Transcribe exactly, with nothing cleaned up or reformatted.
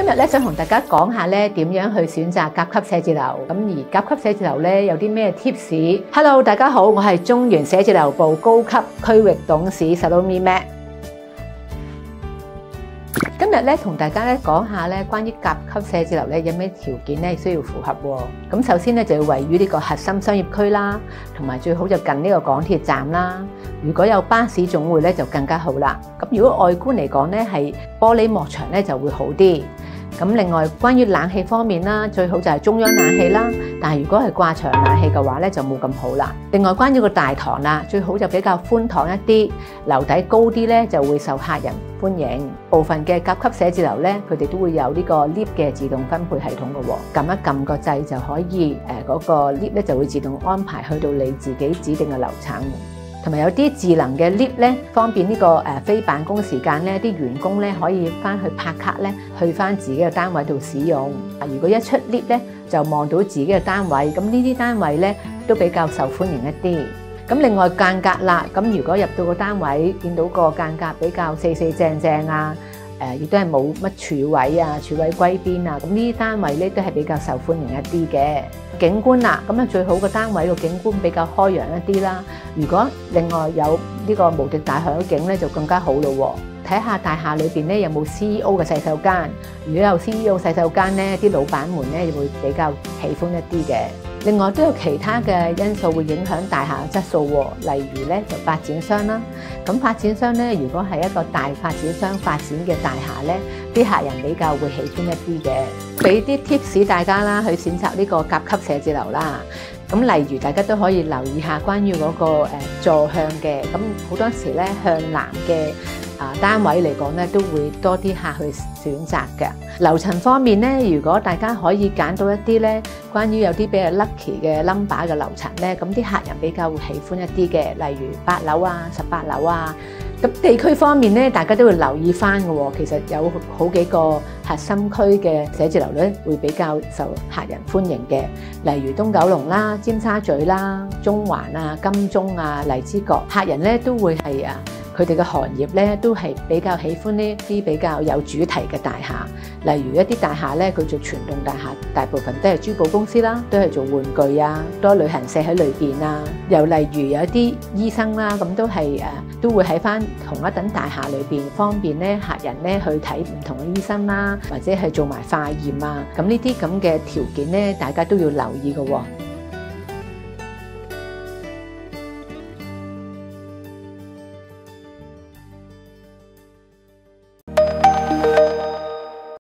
日咧想同大家講下咧點樣去選擇甲級寫字樓，咁而甲級寫字樓咧有啲咩 tips？Hello， 大家好，我係中原寫字樓部高級區域董事 Salome Mac。今日咧同大家咧講下咧關於甲級寫字樓咧有咩條件咧需要符合喎。咁首先咧就要位於呢個核心商業區啦，同埋最好就近呢個港鐵站啦。如果有巴士總會咧就更加好啦。咁如果外觀嚟講咧係玻璃幕牆咧就會好啲。咁另外關於冷氣方面啦，最好就係中央冷氣啦。但係如果係掛牆冷氣嘅話咧就冇咁好啦。另外關於個大堂啦，最好就比較寬敞一啲，樓底高啲咧就會受客人歡迎。部分嘅甲級寫字樓咧，佢哋都會有呢個 lift 嘅自動分配系統嘅喎，撳一撳個掣就可以誒嗰個 lift 咧就會自動安排去到你自己指定嘅樓層。同埋有啲智能嘅 lift 咧，方便呢個誒非辦公時間咧，啲員工咧可以翻去拍卡咧，去翻自己嘅單位度使用。如果一出 lift 咧，就望到自己嘅單位，咁呢啲單位咧都比較受歡迎一啲。咁另外間隔啦，咁如果入到個單位見到個間隔比較四四正正啊，誒亦都係冇乜柱位啊、柱位歸邊啊，咁呢啲單位咧都係比較受歡迎一啲嘅。景觀啦，咁啊最好個單位個景觀比較開揚一啲啦。如果另外有呢個無敵大海景咧，就更加好咯。睇下大廈裏邊咧有冇 C E O 嘅洗手間，如果有 C E O 洗手間咧，啲老闆們咧會比較喜歡一啲嘅。另外都有其他嘅因素會影響大廈嘅質素喎，例如咧就發展商啦。咁發展商咧，如果係一個大發展商發展嘅大廈咧，啲客人比較會喜歡一啲嘅。俾啲 tips 大家啦，去選擇呢個甲級寫字樓啦。咁例如大家都可以留意下關於嗰個誒坐向嘅，咁好多時咧向南嘅啊單位嚟講咧，都會多啲客去選擇嘅。樓層方面咧，如果大家可以揀到一啲咧，關於有啲比較 lucky 嘅 number 嘅樓層咧，咁啲客人比較會喜歡一啲嘅，例如八樓啊、十八樓啊。咁地區方面咧，大家都會留意翻嘅喎。其實有好幾個核心區嘅寫字樓咧，會比較受客人歡迎嘅，例如東九龍啦、尖沙咀啦、中環啊、金鐘啊、荔枝角，客人咧都會係啊。佢哋嘅行業咧都係比較喜歡呢啲比較有主題嘅大廈，例如一啲大廈咧，佢做全棟大廈，大部分都係珠寶公司啦，都係做玩具啊，多旅行社喺裏邊啊。又例如有一啲醫生啦，咁都係誒都會喺翻同一等大廈裏邊，方便咧客人咧去睇唔同嘅醫生啦，或者係做埋化驗啊。咁呢啲咁嘅條件咧，大家都要留意嘅喎。